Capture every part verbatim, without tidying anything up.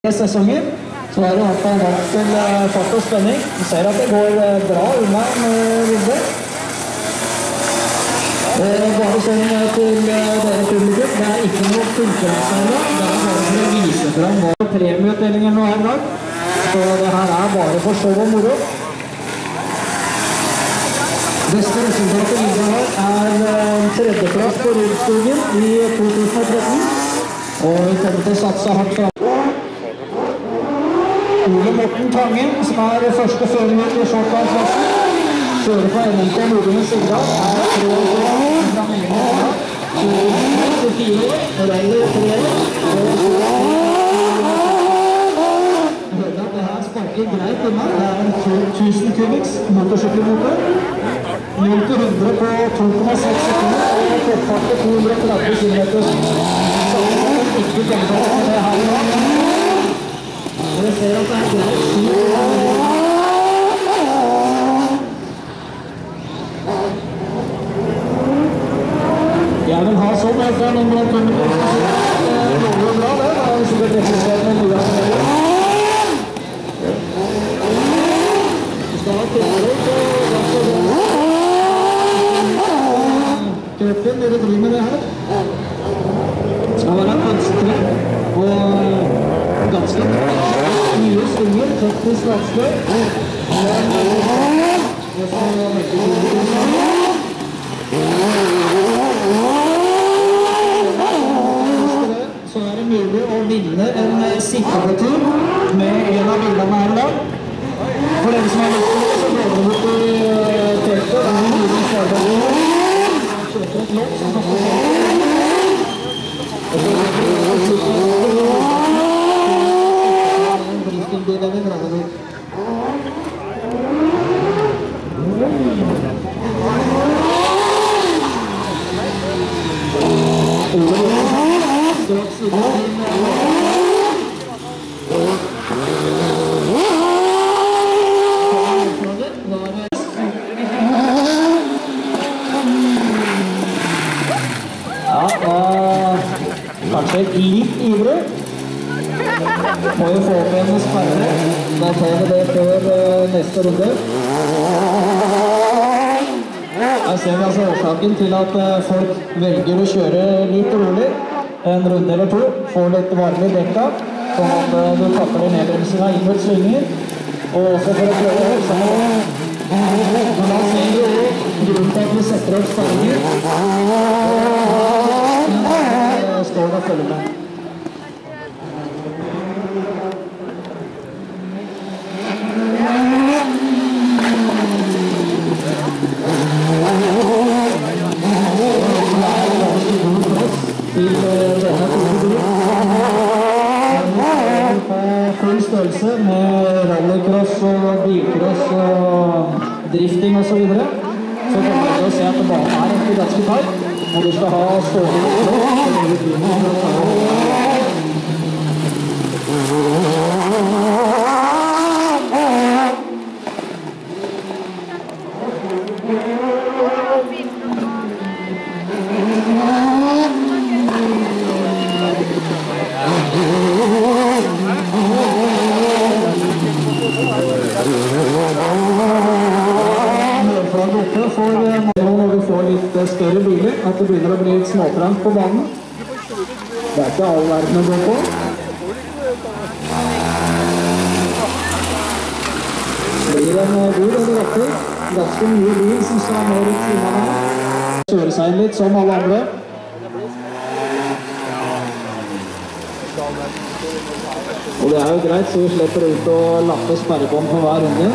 Sesonger, så har det vært en vant til fart og spenning. Du ser at det går bra unna en runde. Bare sånn til dere publikum, det er ikke noe konkurranse, det er bare for å vise frem hva premieutdelingen nå er i dag. Så det her er bare for show og moro. Beste resultatet vi har er tredjeplass på Rudskogen i to tusen og tretten. Og vi kommer til å satse hardt fra Ole Morten Tangen, som er første føringen i shortline-klassen. Kjører på N M K Nordene Sigdal, er tre år fra Meningen. Kjører fire år, Rally tre år. Jeg hørte at det her sparker greit unna. Det er en tusen kubiks motorsykkelmotor. null til hundre på to komma seks sekunder og toppfart på to hundre og tretti kilometer. Så ikke glemmer å se det her i dag. Dere ser at det er greit. Jeg vil ha sånn at det er noen blant kunder som sier noe bra det. Da har vi sikkert reflektert med mye av det. Vi skal ha tilråd på kroppen dere driver med det her. Det skal være vanskelig og ganske mye svinger, teknisk vanskelig. Så er det mulig å vinne en sikkerhetstur med en av bildene her da. For dere som har lyst til det, så går det bort i teltet. Det er mulig å svare på det. Kjøper et lopp som kan få det er vi glad i. Ja, kanskje litt ivrig. Må jo få opp en sperre. Da tar vi det før neste runde. Jeg ser altså årsaken til at folk velger å kjøre litt rolig. En runde eller to. Få litt varme i dekka. Sånn at du tapper i nedbremsinga inn mot svinger. Og også for å prøve å holde sammen. Men da ser vi jo grunnen til at vi setter opp sperringer. Står det og følger med. Full størrelse med rallycross og bilcross og drifting og så videre. Så kommer jeg til å se at banen er egentlig ganske tight, og du skal ha stående større biler, at det begynner å bli litt småtrangt på banen. Det er ikke all verden å gå på. Det blir en god eller retter. Ganske mye bil som skal ned i timene her. Kjøre seg inn litt som alle andre. Og det er jo greit, så vi slipper ut å lappe sperrebånd på hver runde.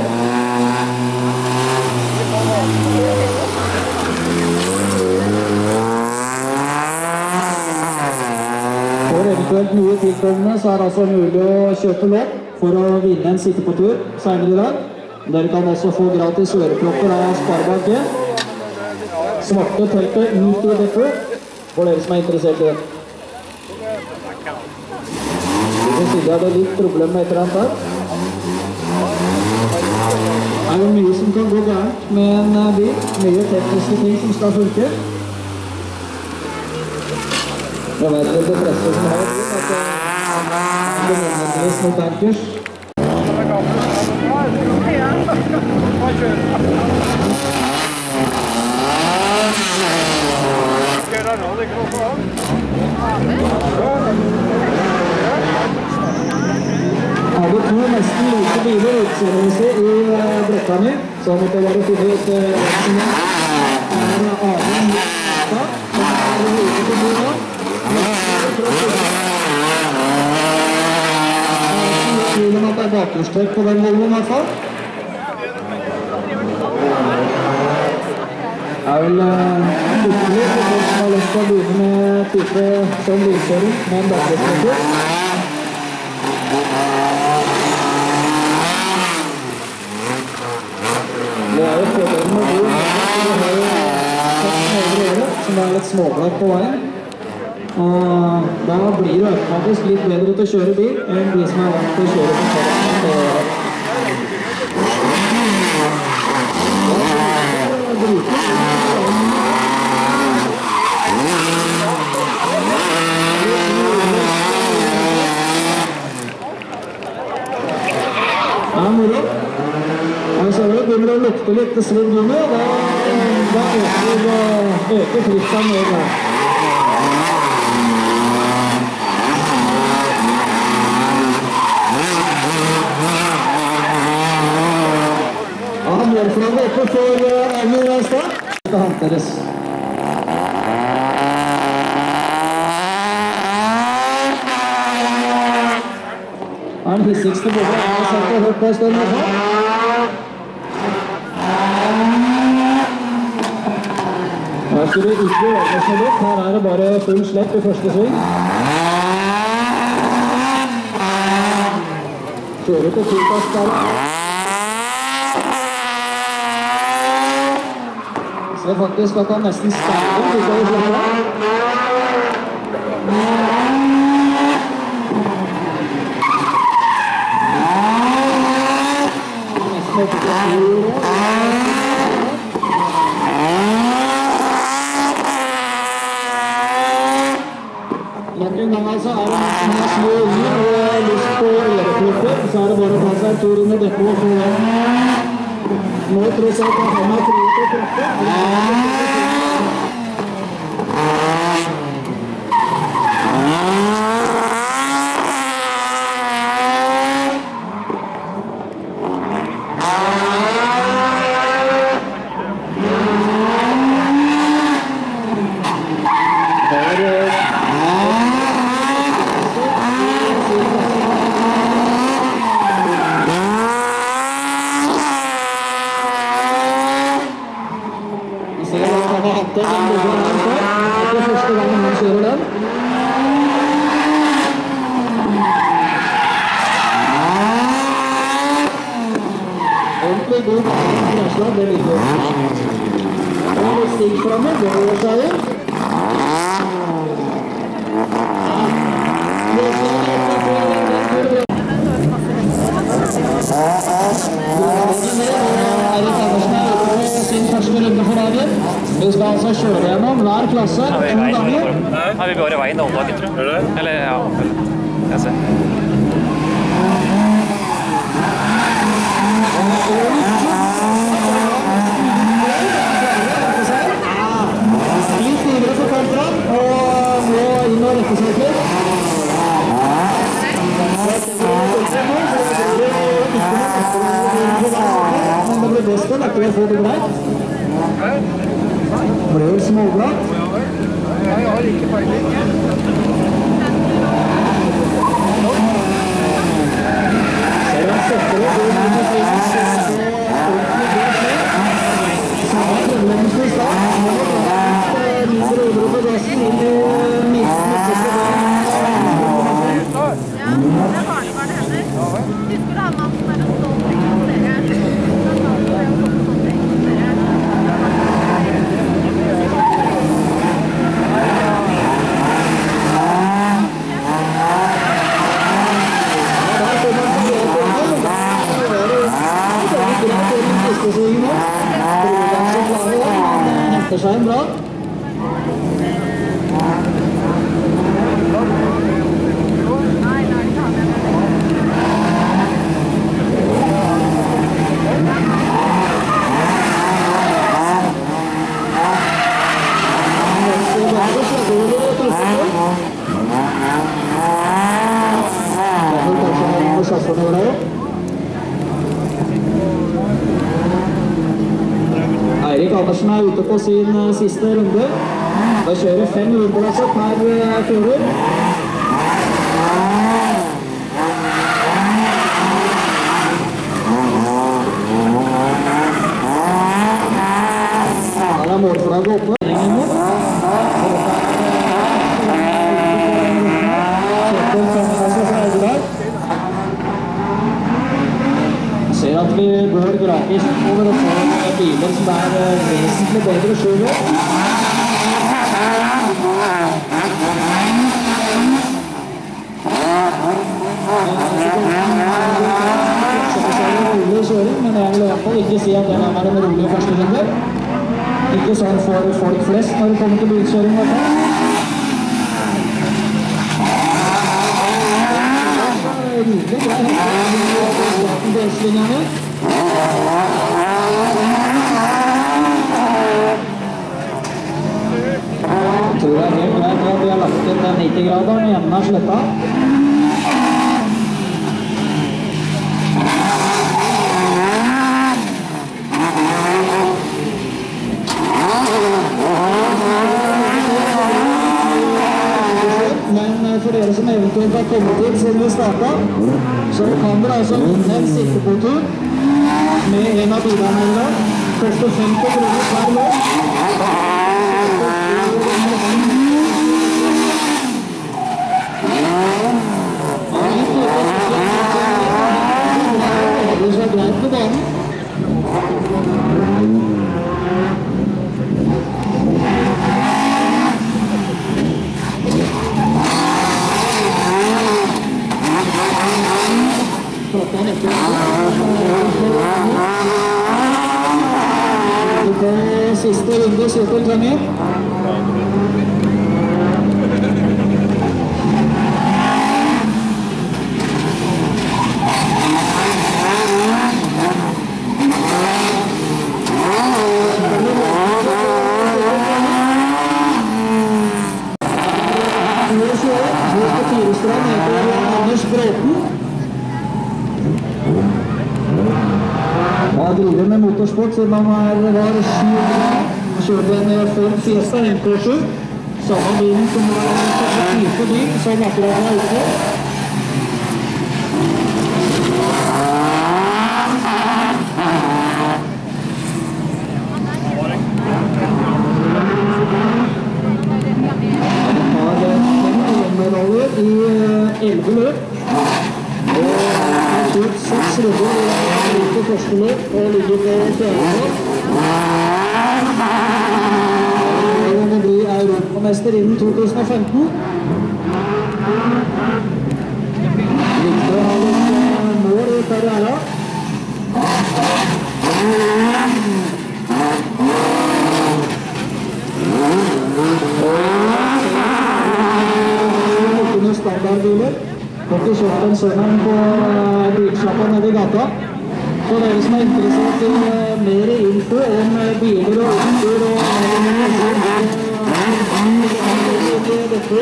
For eventuelt nye tilkommende så er det altså mulig å kjøpe lån for å vinne en sitte på tur senere i dag. Dere kan også få gratis ørepropper av Sparebanken. Svarte teltet ut i dette for dere som er interessert i det. Så sier jeg det er litt problem med et eller annet her. Det er jo mye som kan gå gærent med en bil. Mye tekniske ting som skal funke. Jeg vet vel det fleste som har det, at nødvendigvis noe bankers. Har vi to nesten like biler utseendemessig i Brekkane, så måtte jeg bare finne ut hvem er Arne Mjøstad, som er ute på bordet. Jeg tror om at det er bakhjulstrekk på den volden i hvert fall. Det er vel lykkelig for folk som har lyst til å begynne med type sånn bilkjøring med en bakhjulstrekker. Det er jo fordelen med bil, vi har jo seks høyre øre, som er litt småblatt på veien. Og da blir det automatisk litt bedre til å kjøre bil enn de som er vant til å kjøre på kjøret. Ja, moro. Jeg ser det begynner å lukte litt svidd gummi, og da øker, øker frykten med det. Ja, målflagget oppe for Arne Mjøstad. Det skal hanteres. Det er den hissigste båten jeg har sett og hørt på en stund i hvert fall. Her skal vi ikke velge seg litt. Her er det bare full slepp i første sving. Kjører til tilpass der. Ser faktisk at han nesten starter hvis jeg slipper det. Nesten oppe til fjord. Nok en gang altså er det nesten her små unger og har lyst på ørepropper, så er det bare å ta seg en tur inn i depot og få den. Nå tross alt at han har frihet å proppe. Det er første gangen han kjører den. Ordentlig god krasjlag, det ligger jo. Det er litt stig fremme, det går seg inn. Sin første runde for dagen. Vi skal altså kjøre gjennom hver klasse to ganger. Ja, vi går i veien om dagen, tror jeg. Eller, ja, jeg ser. Litt videre på kontra, og nå inn og rette seg litt. Men det blir best etter å få det greit. Det ble jo småblatt. Jeg har ikke peiling. Ser han setter det på en måte svingen, så er det ordentlig god slett. Samme problemet i start. Han har vært mindre over på gassen inn i midten og sikker det. Ja, det var det bare det heller. De skulle ha med sånn der stolt ekspedere. Henter seg en bra. Nei, nei. sjåføren over det. Eirik Andersen er ute på sin siste runde. Da kjører fem rundelasser per fører. Her er målflagget oppe. Ser at vi går gradvis over og får biler som er vesentlig bedre skjøver. Rolig kjøring, men jeg vil i hvert fall ikke si at den er en rolig første runde. Ikke sånn for folk flest når det kommer til bilkjøring. Rydelig greit. Delslingene. Jeg tror det er helt greit at vi har lagt inn den nitti grader med enden av sletta. Men for dere som eventuelt har kommet til siden vi startet, så kan dere altså vinne en sittepåtur med en av bilene her i dag. Koster femti kroner per løp. Det er greit på banen. Siste runde, Kjetil Trønning. Anders Bråten. Han driver med motorsport siden han var sju år. Han kjørte en Ford Fiesta M K sju. Samme bilen som var en type bil, som akkurat var ute. Han har medaljer i elleve løp. Og har kjørt seks runder på første løp og ligger på fjerde. Han må bli europamester innen to tusen og femten. Likte å ha litt mål i karrieren. Ikke noen standardbiler. Kan ikke kjøpt en sønnen på bilslappen nede i gata. For dere som er interessert i mer info om biler og utstyr og dette,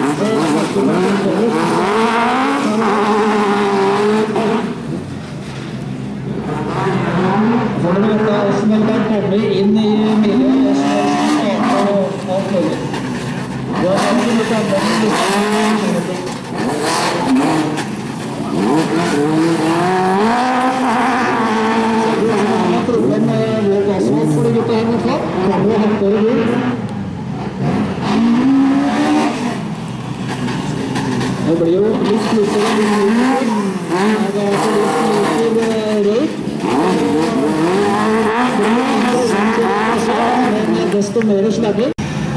for dere vet da hvordan man kan komme inn i miljøet og starte og alt mulig. Det er alltid litt annerledes. Problem med vår gassvalg for de gutta her med flatt. Kan vi ha hatt dere bil? Det blir jo litt lysere enn det. Det er altså litt lysere røyk. Men desto mer slagger.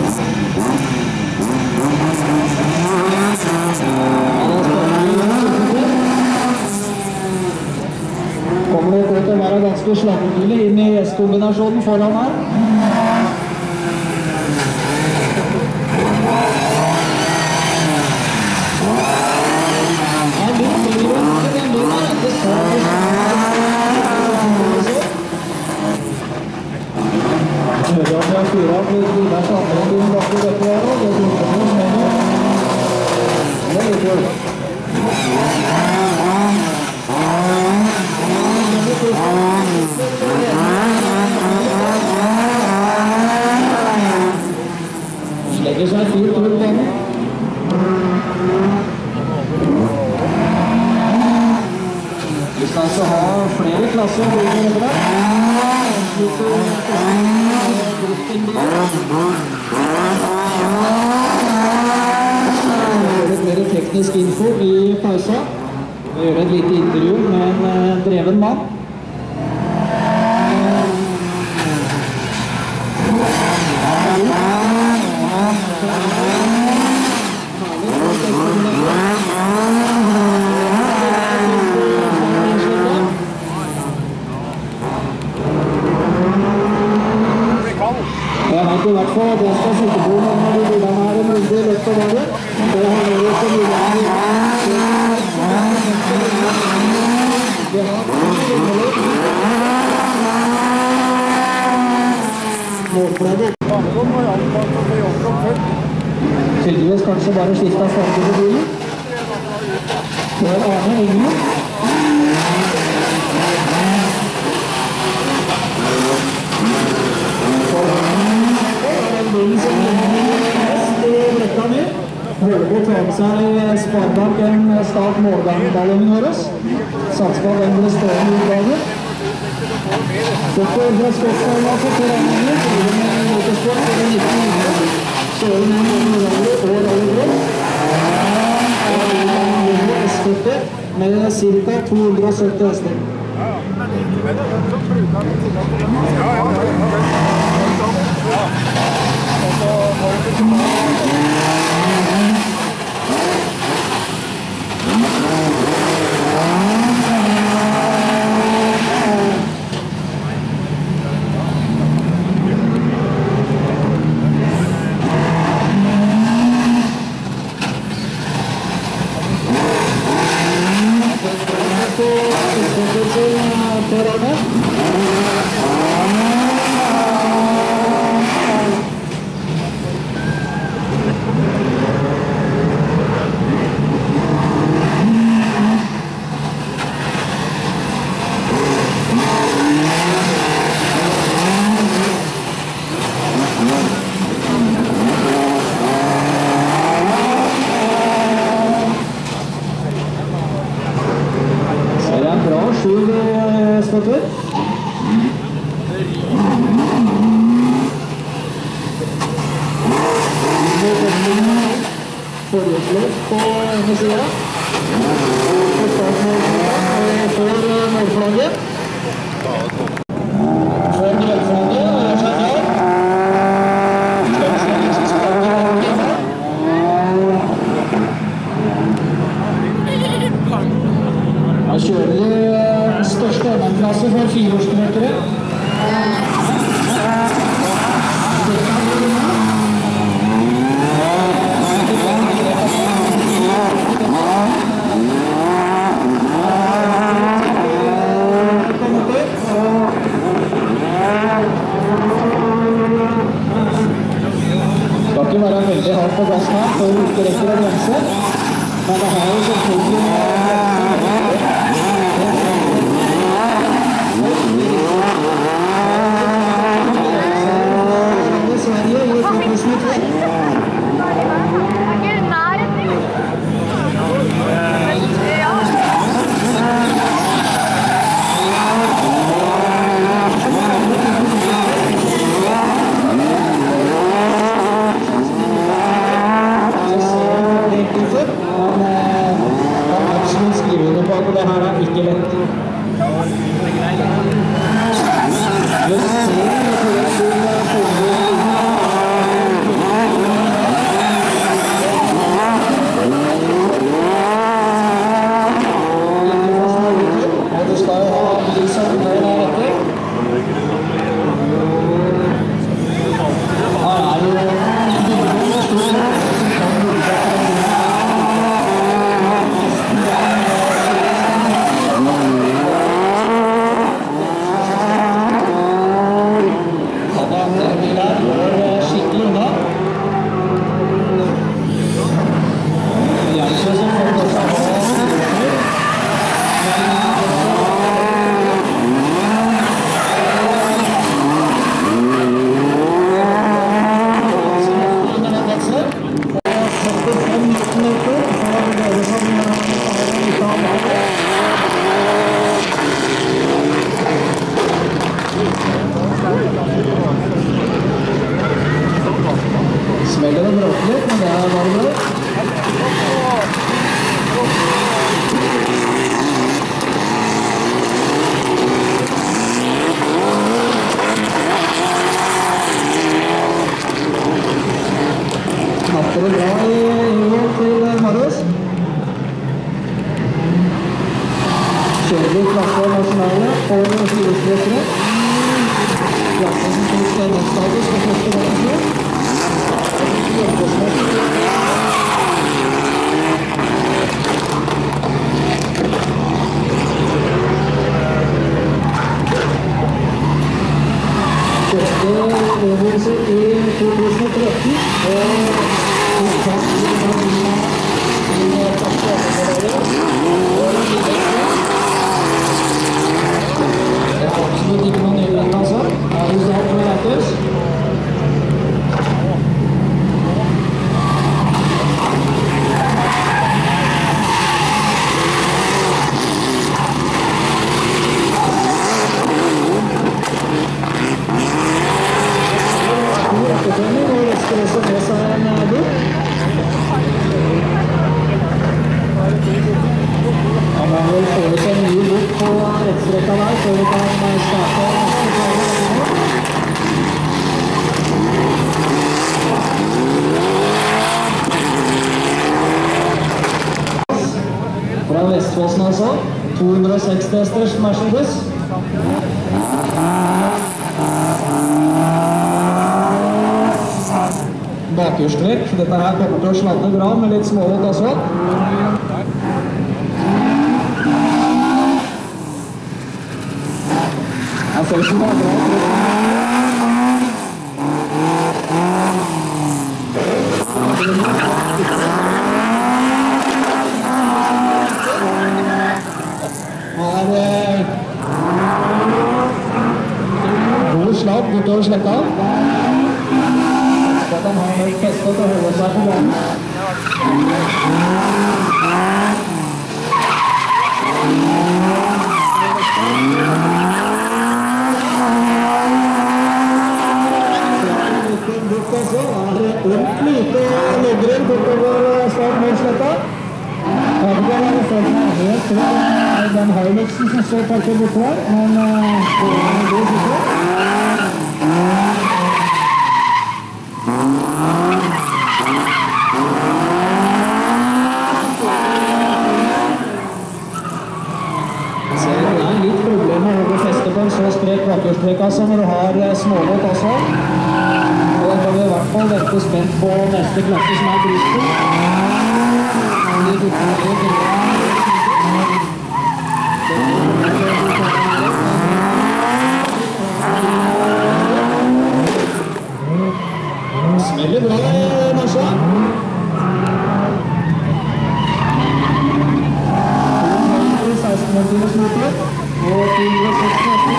Kommer det til å være ganske slaggebiler inn i S-kombinasjonen foran her. Ja, litt mer enn det er det samme. Jeg hører at jeg styrer av litt biler til andre bilen bak i dette her, og det er ikke noe som mener. Det er litt kult. Vi skal altså ha flere klasser å begynne med det. Litt mer teknisk info i pausa. Vi gjør et lite intervju med en dreven mann. Jeg vet i hvert fall at jeg skal sitte på med de bilene her en runde i løpet av dagen. Det har vi jo så mye her. Målpledet. Tydeligvis kanskje bare skiftet farge på bilen. Det er Arne Engel. Bilen som mest i brekka mi. Holder på å ta med seg Sparebank en start målgangballongen våres. Sats på at den ble stående i dagen. Doktor fra Skottsdalen altså til Rangen, driver med motorsport for den nitten hundre. Kjører med en rally og rallycross. Og driver med en Volvo S førti med ca. to hundre og sytti hester. Forhjulsløp på ene siden. På startmålflagget for målflagget. For målflagget er seg klar. Da kjører de største M M-klasse for fireårskilometere. Skal ikke være veldig hardt på gassen her, for vi ikke rekker å bremse. Men det har jo selvfølgelig Sverige i to tusen og tre. Er du nær etter? Ja. Skriver under på at det her er ikke lett. Du ser at det og du skal jo ha lyset under her etter. Her er jo forskjellige klasser nasjonale og firestrekere. Klassen som tok steddagsdagen for første gang i fjor. Første øvelse i to tusen og tretten, og uttatt i det er absolutt ikke noen nylig, altså. Er du snart med Letters? Fra Vestfossen altså, to hundre og seksti hesters Mercedes. Bakhjulstrekk, dette her kommer til å sladde bra med litt smålåt også. Jeg ser ikke det er bra. God slapp bortover sletta. At han har nok festet til å holde seg på banen. Ordentlig lite loggrel bortover startmålsletta. Avgår har følt meg helt fra den Hiluxen som står parkert borte her, men det er en god sikker. Jeg ser det er litt problem med å holde feste på en så sprek bakhjulstrekk altså når du har smålåt også. Og da kan vi i hvert fall vente spent på neste klasse som er Bristol. Smeller bra, Marsha. seksten meters motor og to hundre og seksti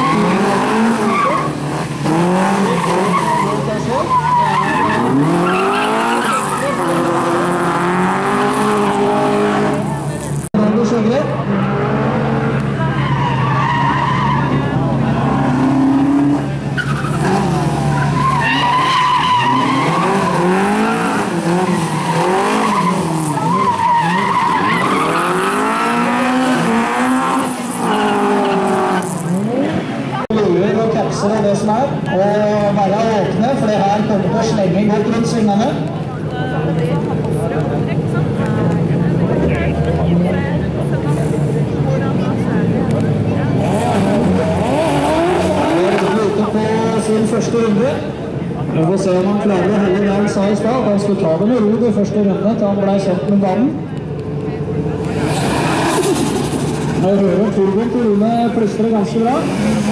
og det som er, og være åpne, for det her kommer til å slenge godt rundt svingene. Ute på sin første runde. Vi får se om han klarer å holde det han sa i stad. Han skulle ta det med ro i første runde til han ble kjent med banen. Nå rører turboen til Rune plystrer ganske bra.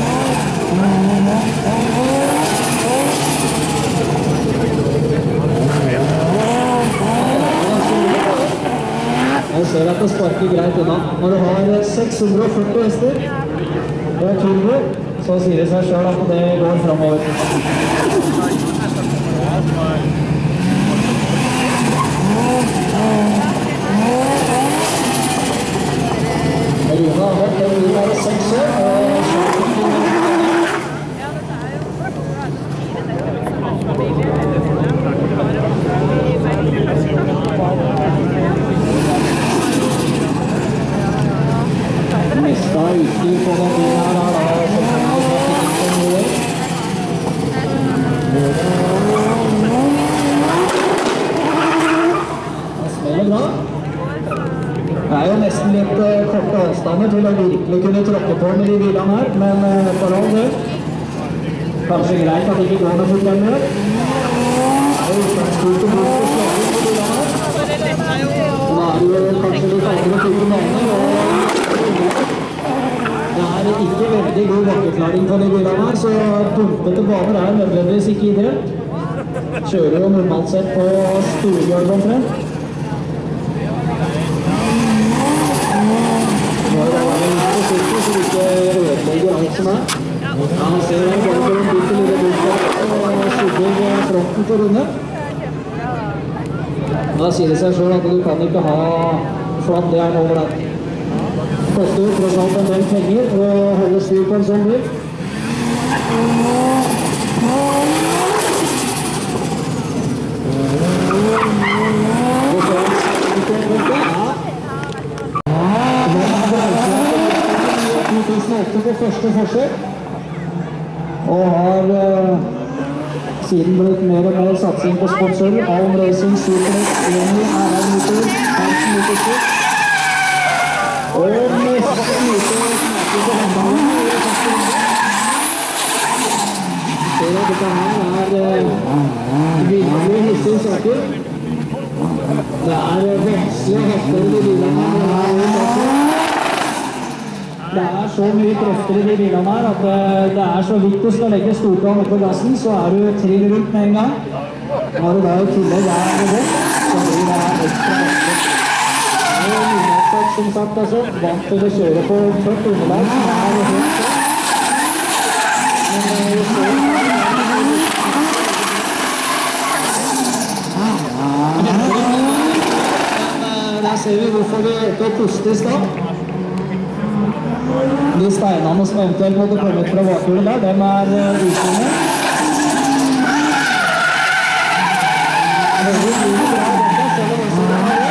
Jeg ser at det sparker greit unna. Når du har seks hundre og førti hester og turbo, så sier det seg selv at det går fremover. Rune har vært den vil være seks år, og neste utstyr på den bilen her er da det smeller bra. Det er jo nesten litt korte avstander til å virkelig kunne tråkke på med de bilene her, men for all del. Kanskje greit at det ikke går noe fort lenger. Det er jo utgangspunktet for å slå ut på bilene her. Nå er det jo kanskje litt andre typer baner, og det er ikke veldig god bakkeklaring på de bilene her, så pumpete baner er nødvendigvis ikke ideelt. Kjører jo normalt sett på storgulv omtrent. Nå er det litt forsiktig, så vi ikke rødlegger alt som er. Ja, han ser han går for en bitte lille bukket og skygger fronten på runde. Da sier det seg selv at du kan ikke ha flatt jern over den. Det koster jo tross alt en del penger å holde styr på en sånn bil. to tusen åtte på første forsøk, og har uh, siden blitt mer og mer satsing på sponsorer. Alm Racing, Superlex, Eni, R R Motor, Hansen Motorsport. Og nesten ute snakker på håndballen. Ser at dette her er uh, virkelig hissige saker. Det er vanskelig å haste i de bilene her. Det er så mye krefter i de bilene her at det er så vidt du skal legge storplan opp på gassen, så er du trill rundt med en gang. Når du da i tillegg er det det, så blir det ekstra vanskelig. Det er jo nyhetssak som sagt, altså. Vant til å kjøre på tørt underlag, som er helt tørt. Men det er jo så... Der ser vi hvorfor vi øker å puste i stad. De steinene som eventuelt måtte komme ut fra bakhjulet der, dem er utgående. Veldig mye bra dette, selv om også det er det.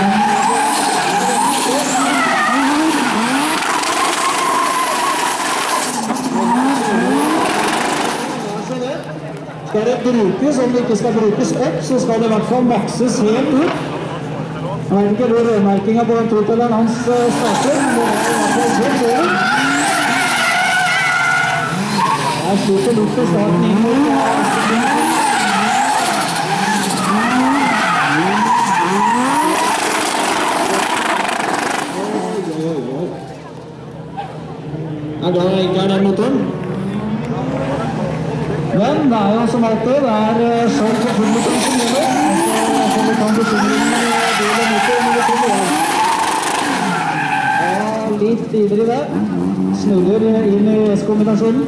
Skal det brukes, om det ikke skal brukes opp, så skal det i hvert fall makses helt ut. Jeg vet ikke hvor rødmerkingen på den totelleren hans starter, men det er i hvert fall helt over. Jeg slipper litt for starten inn mot Jeg ga ikke er den motoren. Men det er jo som alltid, det er sånn for publikum som gjelder. Så vi kan bekymre bilen motor når vi kommer igjen. Ja, litt ivrig der. Snurrer inn i S-kombinasjonen.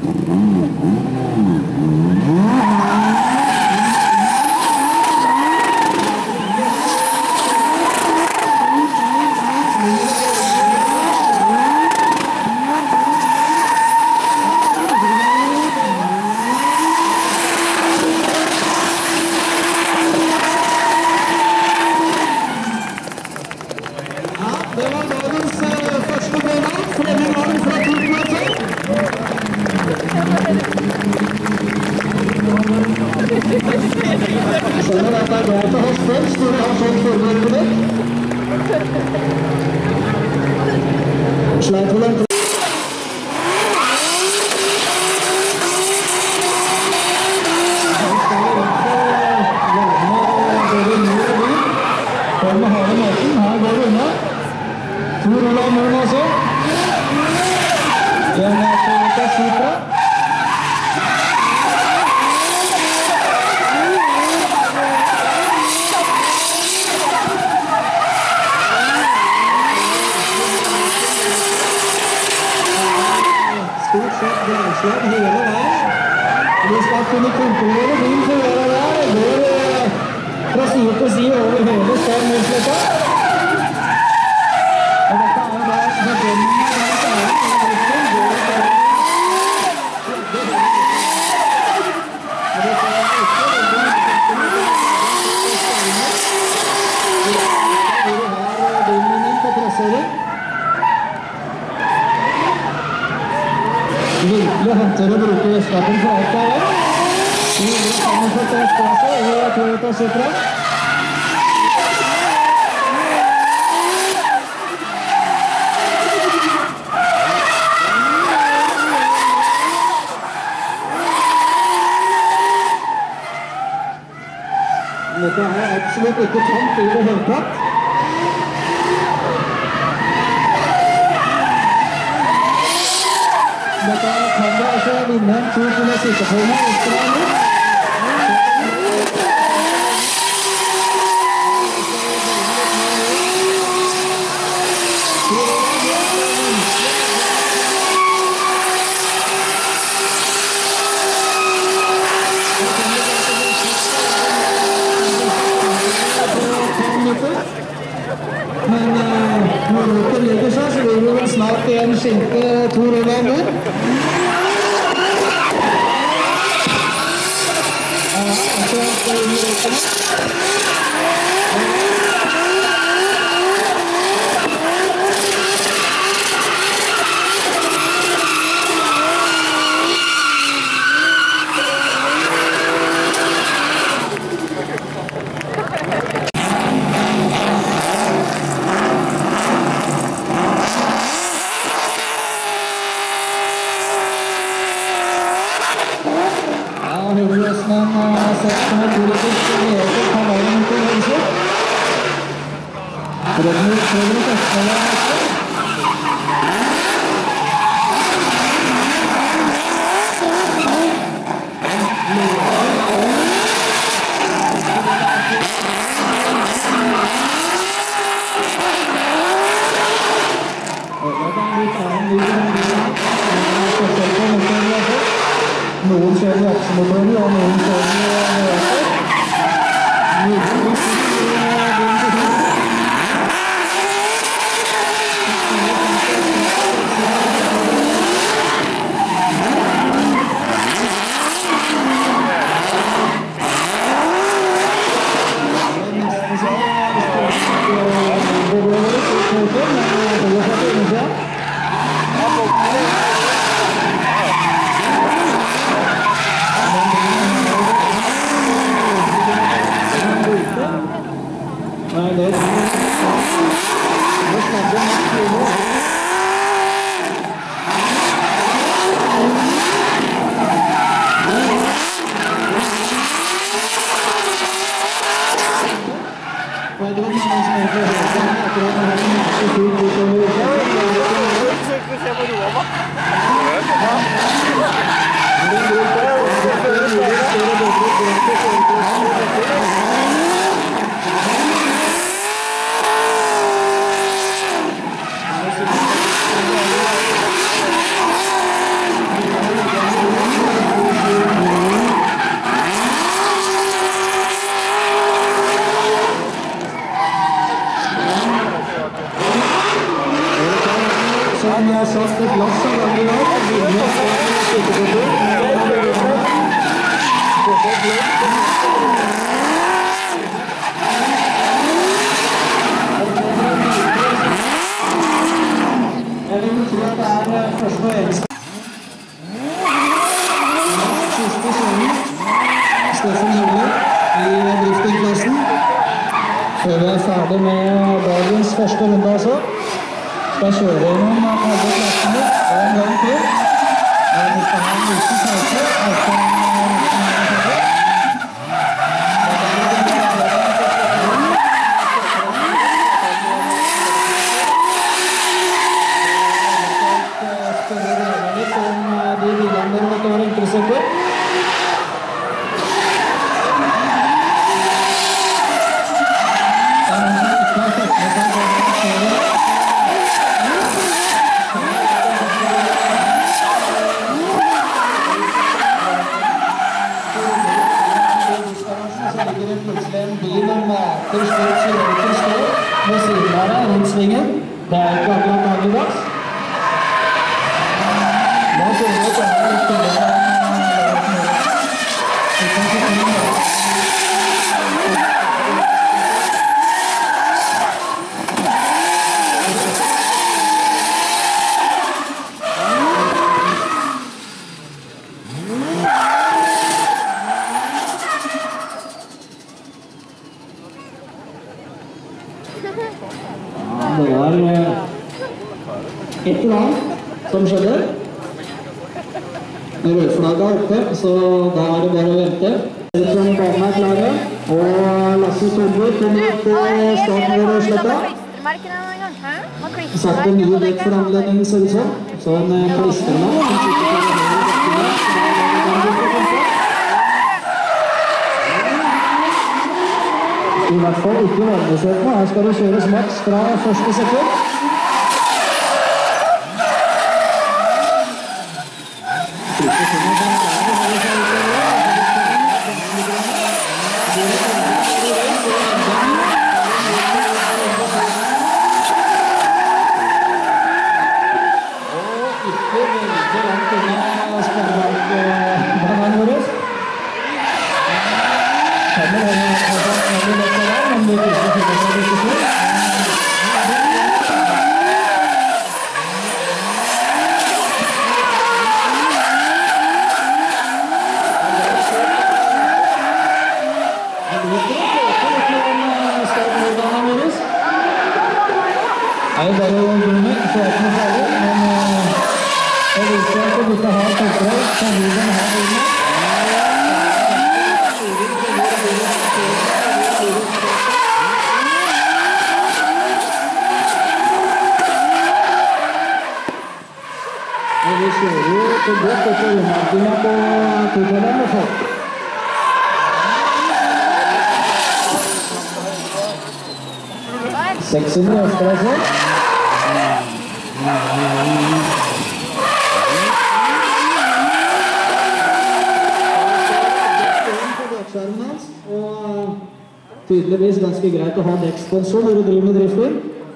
Skjønner at det er greit å ha spørst når du har sånn forberedt på det. Sleit vel en Kom med harde måten, her går det unna. Tor Olav Mån også. En Toyota Supra. Stort sett greislag hele veien. Vi skal kunne kontrollere bilen for å gjøre det her. Det går fra side til side over hele Stad-Mølsletta. Og dette er jo da forbrenningen av den støyen og driften går det til. Og dette er ikke veldig mye hvor du har bilen din på trassering. Virkelig håndtere å bruke skapen for alt av det. Vi vil sammenfatte S-klasse i Toyota Supra. absolutt ikke tamt i det hele tatt. Dette kan du altså vinne en tur til å sitte på med ekstra litt. Men når roten ligger seg, så blir det vel snart en skinte to runder. Ja, så skal vi inn i roten. Høyreøsmen seks komma to liter leder kan være mot en høyre. Rødner prøver å teste det neste. Noen kjører jaksemotorer, og noen kjører nøyaktig. Nei, det er det. Nå snakker jeg mest kjøler. Hva er det man som egentlig hører på? Akkurat når han er så sjuk utover i kjøkken. Jeg forsøker å se på roa, da. Ja. Det er som jeg har sagt et glass av ganger i dag, og vinner å få en sykkekultur. Jeg vil tro at det er første og eneste. Siste kjøring. Steffen Høller i driftingklassen. Før vi er ferdig med dagens første runde altså. Skal kjøre gjennom alle plassene en gang til. Men vi skal ha en liten pause etter en spørre dere litt om de bilene dere måtte være interessert i. En bil og mater stort kjøretøy står ved siden av deg rundt svingen. Det er ikke akkurat dagligdags. Da ser vi at det er litt større enn det kan ikke finne det. Det var et eller annet som skjedde. Med rødflagget oppe, så da er det bare å vente. Banen er klare, og Lasse Solberg kommer ut starten ved Røsletta. Satt en nye dekk for anledningen, ser det ut som. Så en klistermann som sitter på i hvert fall ikke varmesøkene. Her skal det kjøres maks fra første sekund. Jeg bare å begynne, så er det ikke noe farlig, men jeg viser at du ikke har toppdrag, kan du den ha inne. Og vi kjører jo så godt etter undermarkene på toppdragen og folk. sekshundre Østerreise. Og tydeligvis ganske greit å ha dekksponsor når du driver med drifting.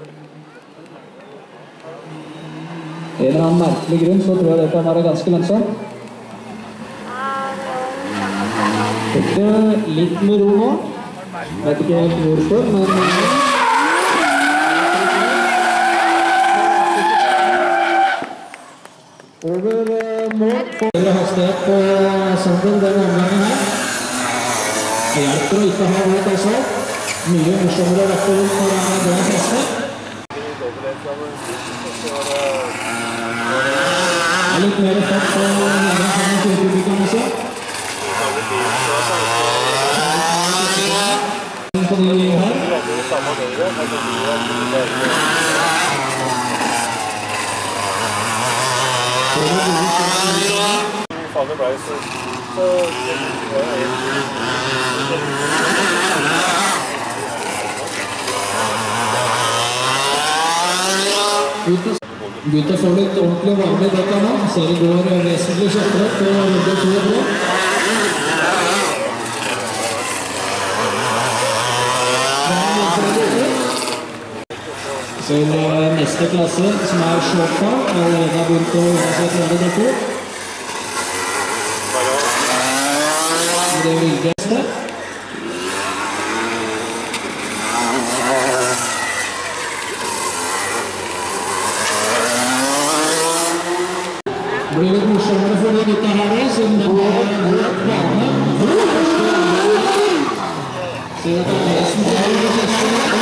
En eller annen merkelig grunn så tror jeg det kan være ganske lønnsomt. Ikke litt med ro nå. Vet ikke helt hvorfor, men over mål for høyere hastighet på sanden den omgangen her. Det hjelper å ikke ha vært også. Mye morsommere å rette rundt når det er bra feste. Det er litt mer fett på nærmere femogtjue også. På de her. Fader ble så så Gutta får litt ordentlig varme i dekka nå, så det går vesentlig kjøttere på runde to og tre. Så neste klasse, som er Sjåkpa, allerede har begynt å undersøke alle dekka. Det er viktigste. Det blir litt morsommere for de gutta her, siden de har en god bane. Ser at det er det som er det fleste.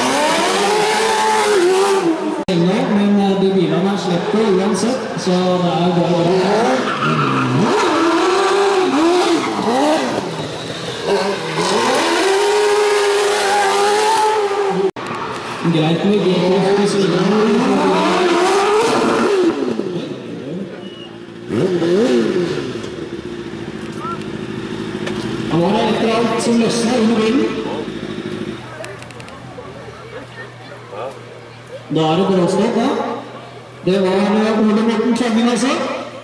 Men de bilene er slipper uansett, så det er bare bra. Greit med G-kraft i siden. Han var etter alt som løsner under bilen. Da er det bråstopp, ja. Det var Ole Morten Kjøngen også.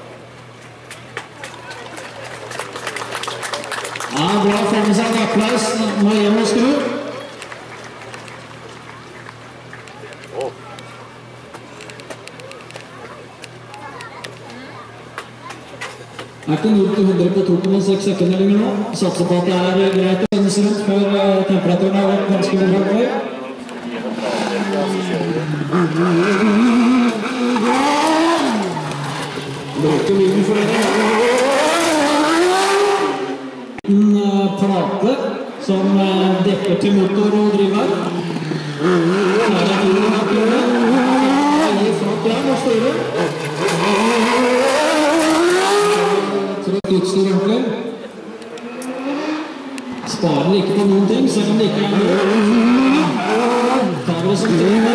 Ja, bra å få med seg en applaus. Må hjem og skru. Det er ikke null til hundre på to komma seks sekunder lenger nå. Satser på at det er greit å sendes rundt før temperaturen har vært ganske behagelig. Bruker lyden for det. En plate som dekker til motor og driver. Her er det lyden av kløret. Det gir flott hjem og styre. Trykk utstyr ordentlig. Sparer ikke på noen ting, selv om det ikke er noe. Tar det som trener.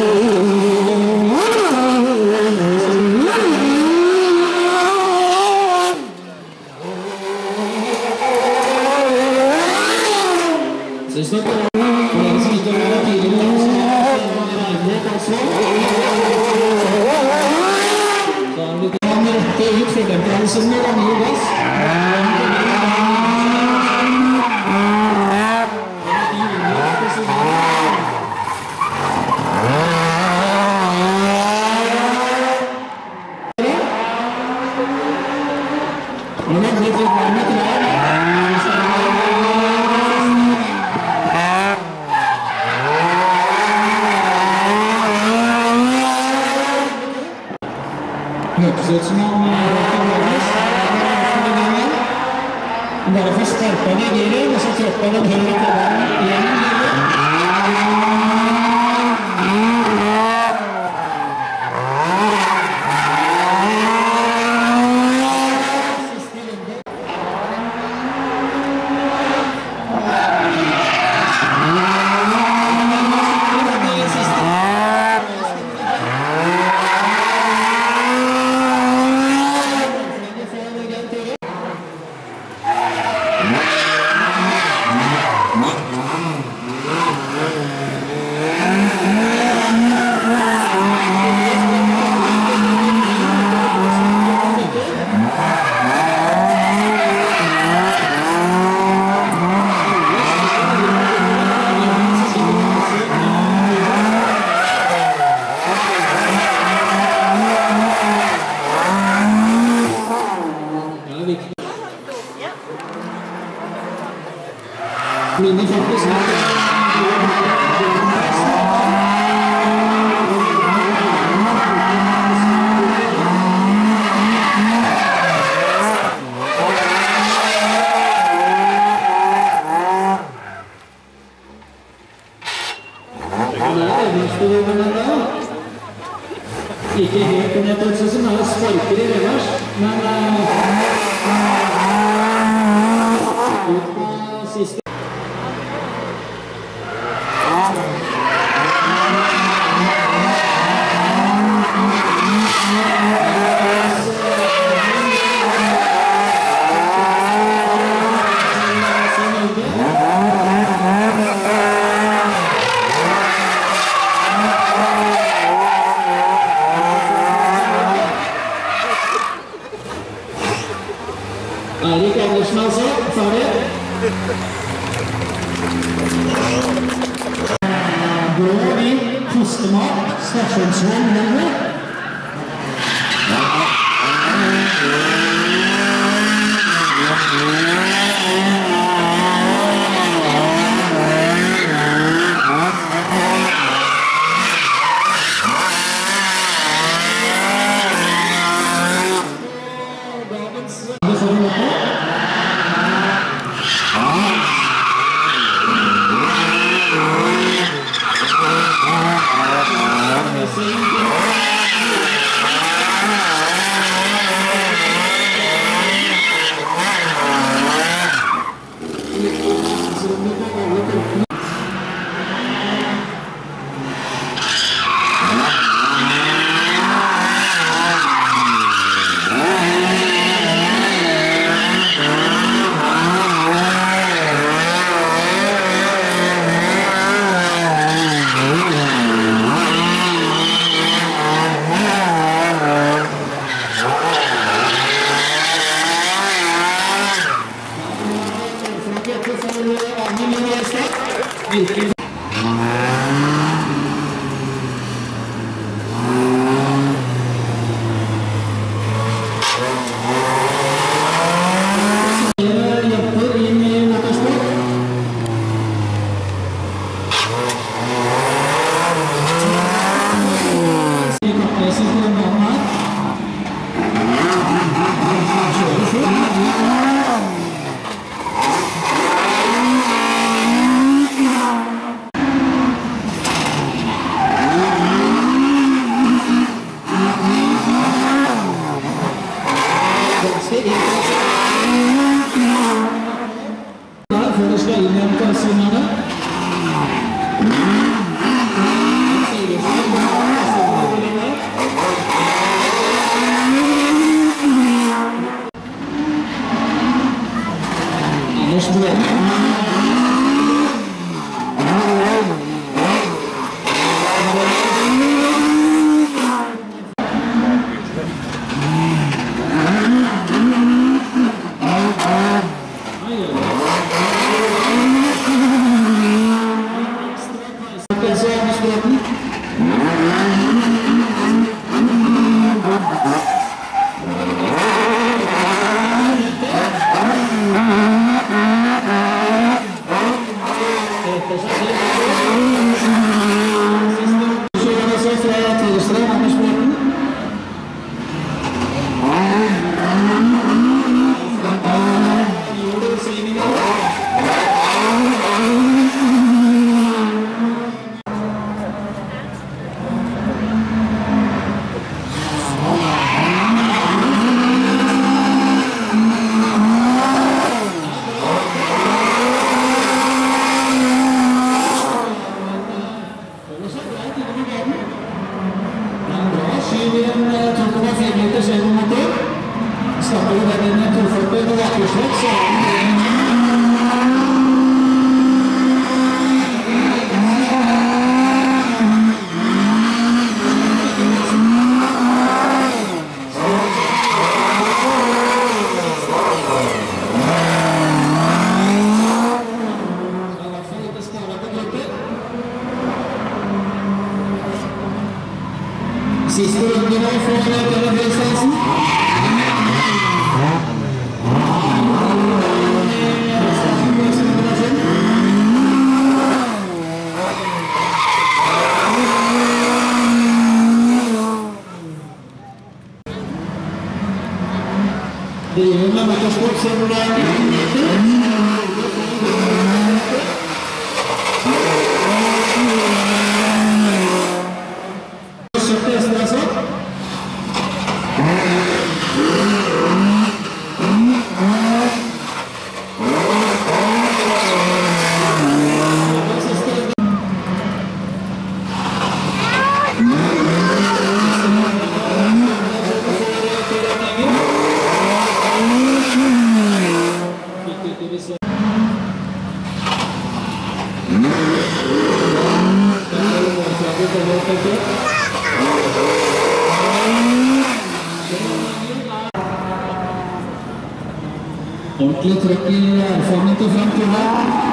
Synes nok det er flere som ikke har vært tidligere, som har regnhet altså. Da er det litt an rette ut fordemperansen med å nye gass. Hørtes ut som han kan lønnes. Bare for sparket i giret, og så trådte den høyre pedalen igjen i giret. Minne faktisk her. Ikke helt på nettet, sånn som er sparker i revers, men ut på siste. Erik Andersen altså, ferdig. Blå bil, kostemat, stasjonsvogn nummer. Sim. Siste runde nå for Pelle Fredriksen. Det gjør med motorsport siden det er nitten meter. Ordentlig trøkk i erfaringen til Frank Tulle.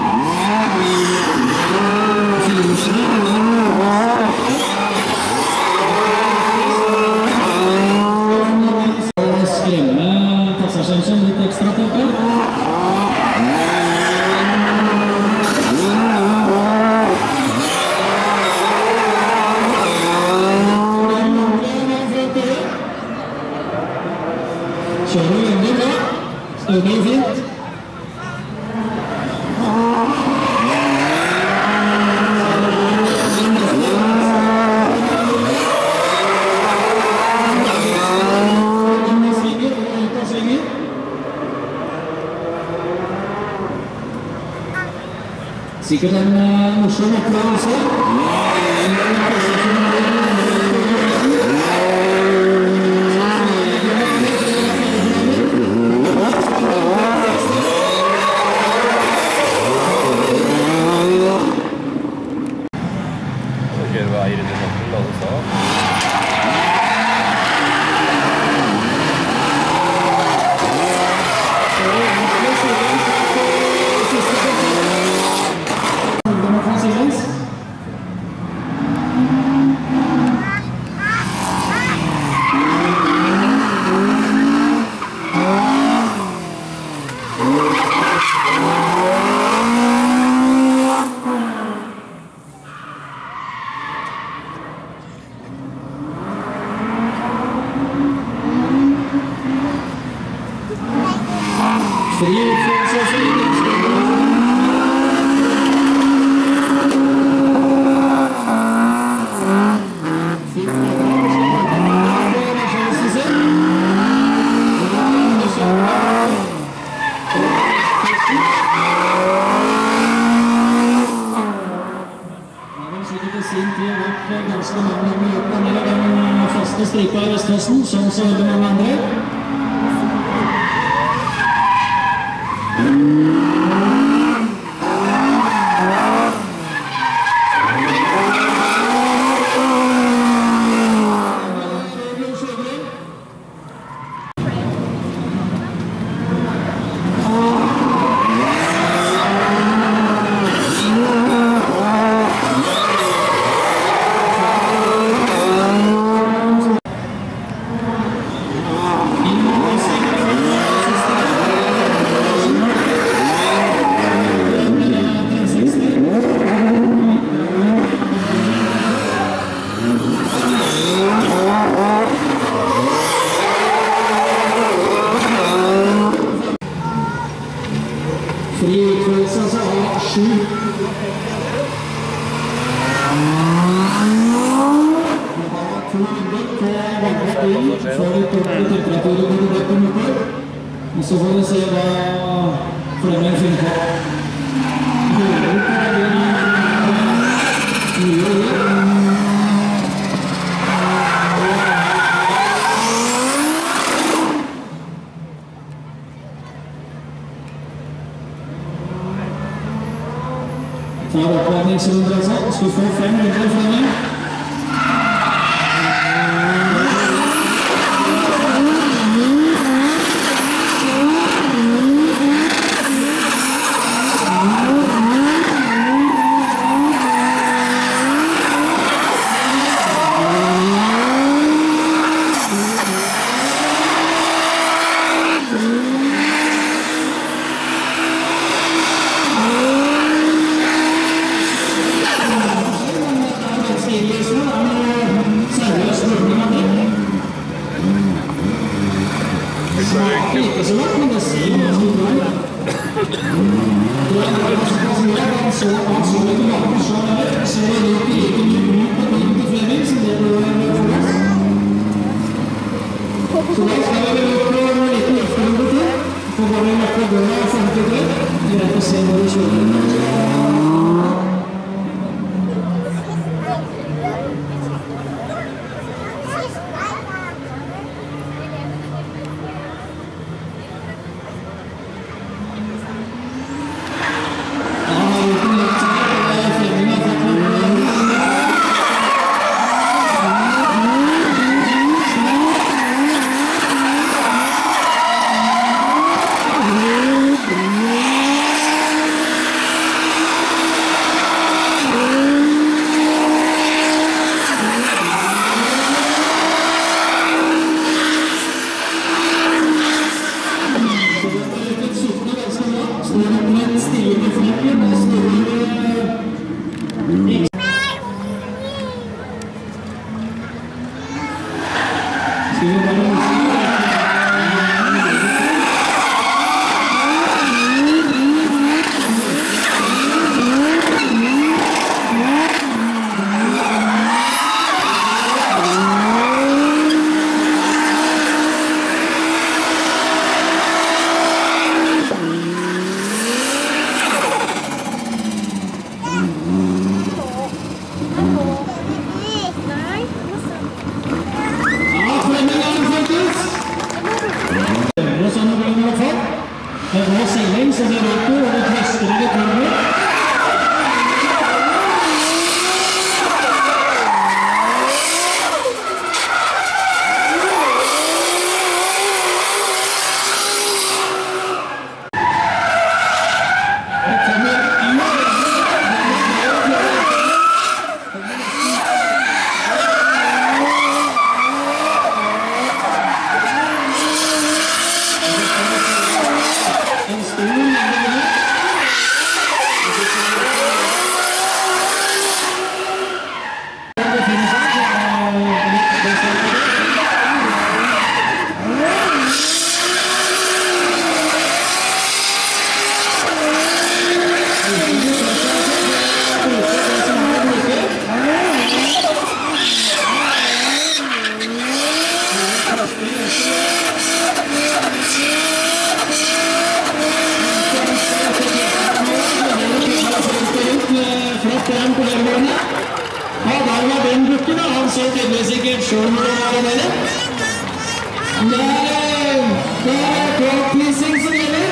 Skremme passasjeren litt ekstra temper. Kjører veldig bra. Støvler fint. Sikkert en morsom opplevelse. Fri utførelse og fri ganske mange ganger gjort denne den faste stripa i Vestfossen, som så veldig mange andre. Fri utførelse altså av sju. Vi har to minutter på vannet inn før vi tok på temperaturen på det på motor. Og så får vi se hva Flemming finner på. Hører du på det nye år? fra oppladningsrunder altså. Skal få fem runder fra meg. Ikke så langt, men det ser jo ganske bra ut. Det er ganske bra. Han så ikke baken selv her. Så det er ikke like mye ut på bilen til Fleming som det er for oss. Så da skal vi gjøre en liten løfterunde til. For bare å løfte døra og femtitre. Greit å se hvor vi kjører. Det går seiling, så det vet du, og det tester i det kurvet. Ja, der var den bukken da, han så tydeligvis ikke selv når det var med det. Nei, det er crowd-pleasing som gjelder.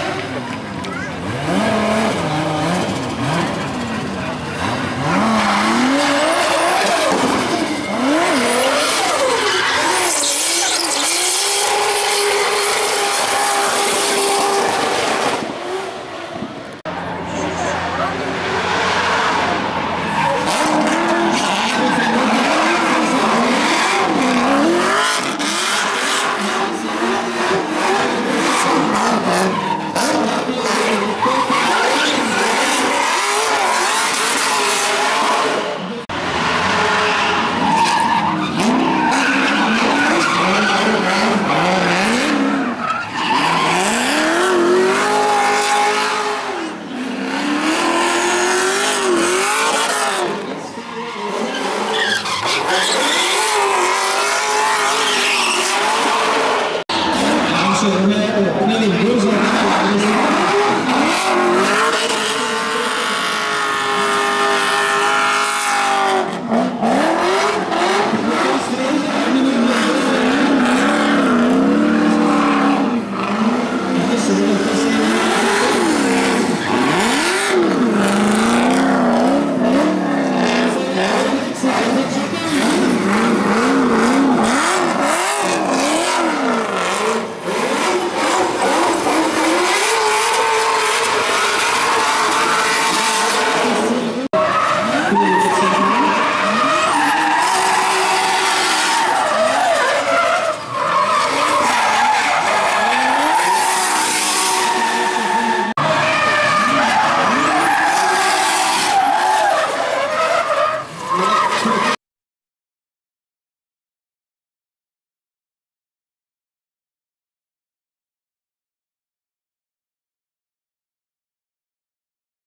Med åpne vinduer, så